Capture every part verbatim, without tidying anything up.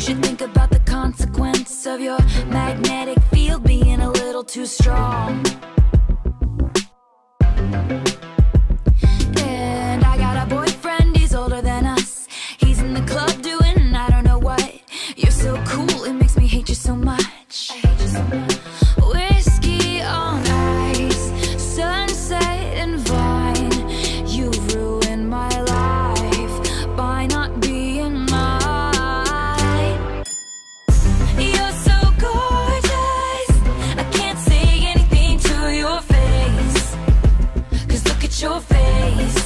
should think about the consequence of your magnetic field being a little too strong. And I got a boyfriend, he's older than us. He's in the club doing I don't know what. You're so cool, it makes me hate you so much. I hate you so much. Whiskey on ice, sunset and vine. You've ruined my life by not being mine. You're so gorgeous, I can't say anything to your face, 'cause look at your face.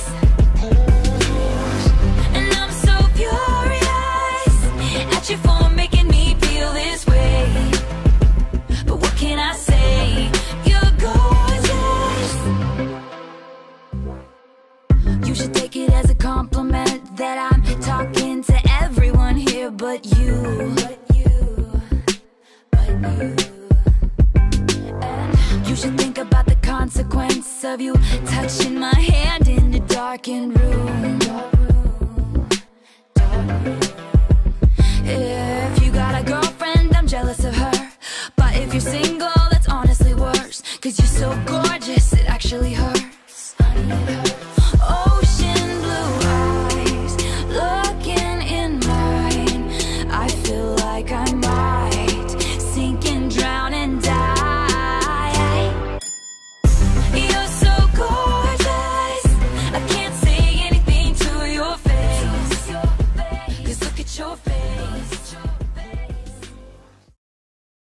And I'm so furious at you for making me feel this way. But what can I say? You're gorgeous. You should take it as a compliment that I'm talking to everyone here but you. But you, but you. And you should think about the consequence of you touching my hand in a darkened room. Dark room, dark room. If you got a girlfriend, I'm jealous of her. But if you're single, that's honestly worse, 'cause you're so gorgeous, it actually hurts. Honey, it hurts. Ocean blue eyes, looking in mine. I feel like I might sink and drown and die. You're so gorgeous, I can't say anything to your face, 'cause look at your face.